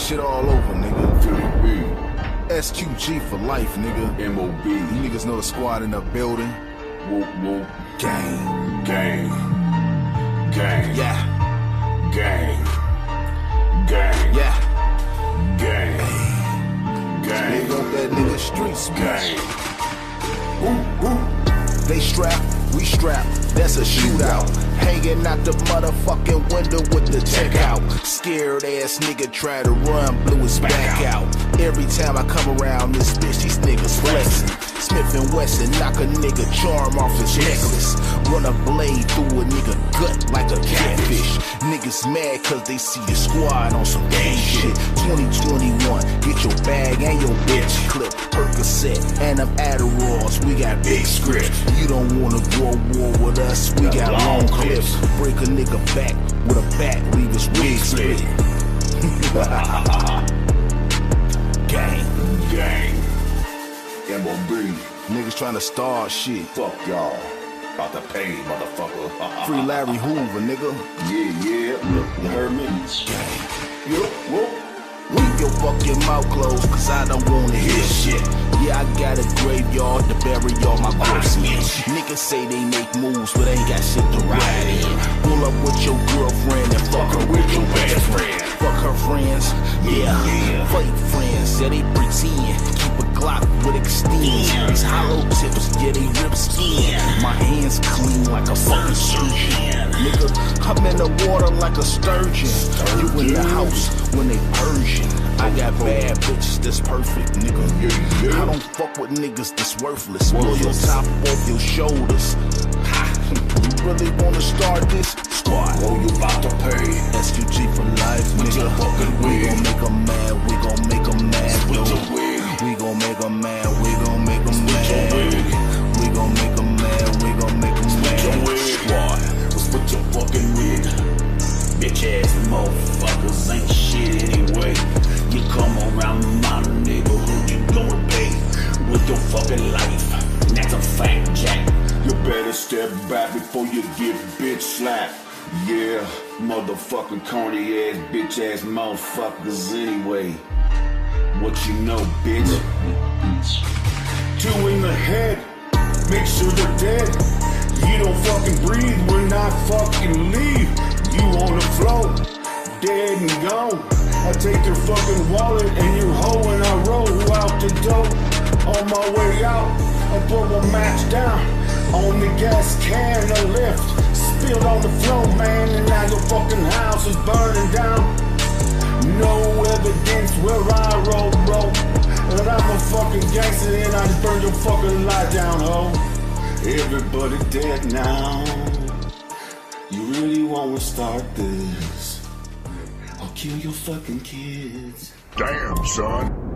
shit all over, nigga. SQG for life, nigga. MOB. You niggas know the squad in the building. Whoop, whoop. Gang. Gang. Gang. Yeah. Gang. Gang. Yeah. Gang. Gang. They got that nigga streets, Gang. They strap, we strap, that's a shootout. Hanging out the motherfucking window with the check out. Scared ass nigga try to run, blew his back out. Every time I come around this bitch, these niggas flexing. Smith & Wesson knock a nigga charm off his necklace. Run a blade through a nigga gut like a catfish. Niggas mad cause they see the squad on some gang shit. 2021, get your bag and your bitch clip. Percocet and them Adderalls, we got big script. You don't wanna go war with us, we got long clips. Break a nigga back with a bat, leave his wig split. Gang. Gang. MOB. Niggas tryna start shit. Fuck y'all. About to pay, motherfucker. Free Larry Hoover, nigga. Yeah. You heard me? Gang. Yup, whoop. Keep your fucking mouth closed, cause I don't wanna hear shit. Yeah, I got a graveyard to bury all my corpses. Niggas say they make moves, but ain't got shit to ride in. Pull up with your girlfriend and fuck her with your best friend. Fuck her friends, yeah. Fake friends, yeah, they pretend. Keep a Glock with extend. These hollow tips, yeah, they rip skin. My hands clean like a fucking surgeon. Nigga, I'm in the water like a sturgeon. You in the house when they Persian. I got bad bitches that's perfect, nigga. I don't fuck with niggas that's worthless. Pull your top off your shoulders. Ha, you really wanna start this? Squad. Oh, you about to pay. SQG for life, nigga. We gon' make 'em mad, we gon' make 'em mad, though. We gon' make 'em mad, we gon' make 'em mad. We gon' make 'em mad, we gon' make 'em mad. Squad. What's with your fucking wig? Bitch ass motherfuckers ain't shit anyway. You come around my neighborhood, you gon' pay with your fucking life. And that's a fact, Jack. You better step back before you get bitch slapped. Yeah, motherfucking corny ass, bitch ass motherfuckers anyway. What you know, bitch? 2 in the head, make sure they're dead. You don't fucking breathe when I fucking leave. You on the floor, dead and gone. I take your fucking wallet and your hoe and I roll out the door. On my way out, I throw a match down on the gas can, a lift. Spilled on the floor, man, and now your fucking house is burning down. No evidence where I roll, bro. And I'm a fucking gangster and I just burn your fucking life down, ho. Everybody dead now. You really wanna start this? I'll kill your fucking kids. Damn, son.